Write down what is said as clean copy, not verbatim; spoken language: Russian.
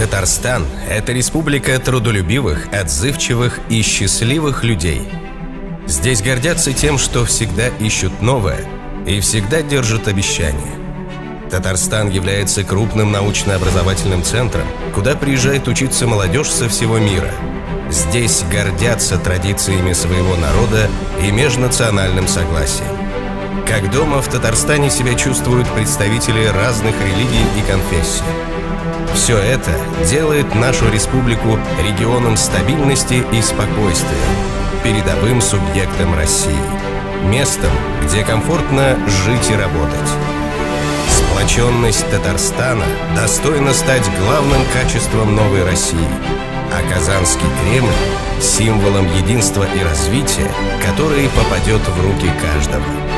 Татарстан – это республика трудолюбивых, отзывчивых и счастливых людей. Здесь гордятся тем, что всегда ищут новое и всегда держат обещания. Татарстан является крупным научно-образовательным центром, куда приезжает учиться молодежь со всего мира. Здесь гордятся традициями своего народа и межнациональным согласием. Как дома в Татарстане себя чувствуют представители разных религий и конфессий. Все это делает нашу республику регионом стабильности и спокойствия, передовым субъектом России, местом, где комфортно жить и работать. Сплоченность Татарстана достойна стать главным качеством новой России, а Казанский Кремль – символом единства и развития, который попадет в руки каждого.